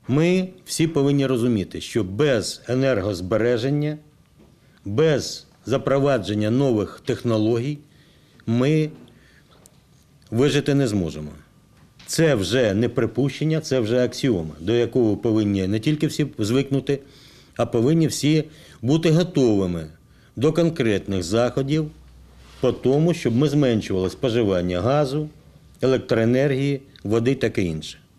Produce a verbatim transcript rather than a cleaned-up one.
Ми всі повинні розуміти, що без енергозбереження, без запровадження нових технологій ми вижити не зможемо. Це вже не припущення, це вже аксіома, до якого повинні не тільки всі звикнути, а повинні всі бути готовими до конкретних заходів по тому, щоб ми зменшували споживання газу, електроенергії, води і таке інше.